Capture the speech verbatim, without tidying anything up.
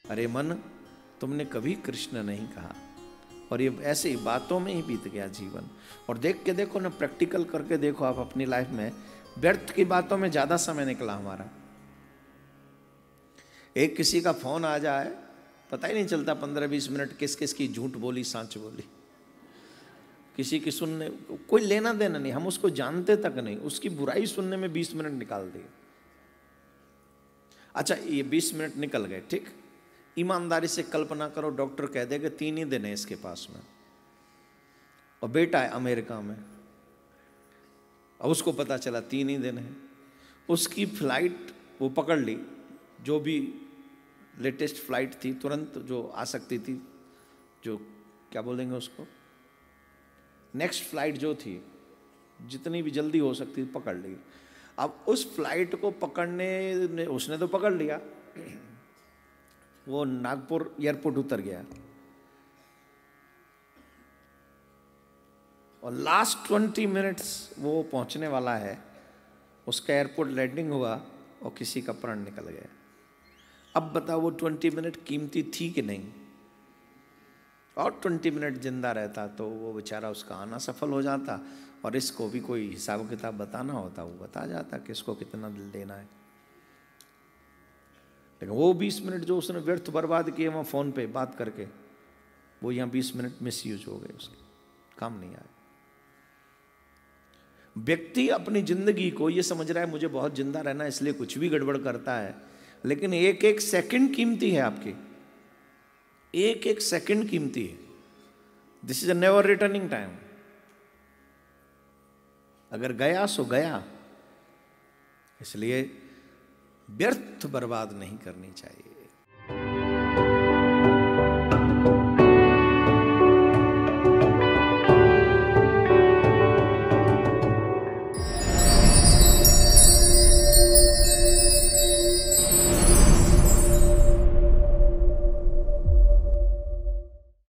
अरे मन, तुमने कभी कृष्ण नहीं कहा। और ये ऐसे ही बातों में ही बीत गया जीवन। और देख के देखो ना, प्रैक्टिकल करके देखो आप अपनी लाइफ में, व्यर्थ की बातों में ज्यादा समय निकला हमारा। एक किसी का फोन आ जाए, पता ही नहीं चलता पंद्रह बीस मिनट किस किस की झूठ बोली सांच बोली। किसी की सुनने कोई लेना देना नहीं, हम उसको जानते तक नहीं, उसकी बुराई सुनने में बीस मिनट निकाल दिए। अच्छा ये बीस मिनट निकल गए, ठीक। ईमानदारी से कल्पना करो, डॉक्टर कह दे कि तीन ही दिन है इसके पास में, और बेटा है अमेरिका में, अब उसको पता चला तीन ही दिन है। उसकी फ्लाइट वो पकड़ ली, जो भी लेटेस्ट फ्लाइट थी तुरंत जो आ सकती थी, जो क्या बोलेंगे उसको, नेक्स्ट फ्लाइट जो थी, जितनी भी जल्दी हो सकती थी पकड़ ली। अब उस फ्लाइट को पकड़ने, उसने तो पकड़ लिया, वो नागपुर एयरपोर्ट उतर गया, और लास्ट ट्वेंटी मिनट्स वो पहुंचने वाला है, उसका एयरपोर्ट लैंडिंग हुआ और किसी का प्राण निकल गया। अब बताओ वो ट्वेंटी मिनट कीमती थी कि नहीं? और ट्वेंटी मिनट जिंदा रहता तो वो बेचारा, उसका आना सफल हो जाता, और इसको भी कोई हिसाब किताब बताना होता वो बता जाता कि इसको कितना दिल देना है। लेकिन वो बीस मिनट जो उसने व्यर्थ बर्बाद किए वहाँ फ़ोन पे बात करके, वो यहाँ बीस मिनट मिस यूज हो गए, उसके काम नहीं आए। व्यक्ति अपनी जिंदगी को ये समझ रहा है मुझे बहुत जिंदा रहना, इसलिए कुछ भी गड़बड़ करता है, लेकिन एक एक सेकंड कीमती है आपकी, एक एक सेकंड कीमती है। This is a never returning time. अगर गया सो गया, इसलिए व्यर्थ बर्बाद नहीं करनी चाहिए।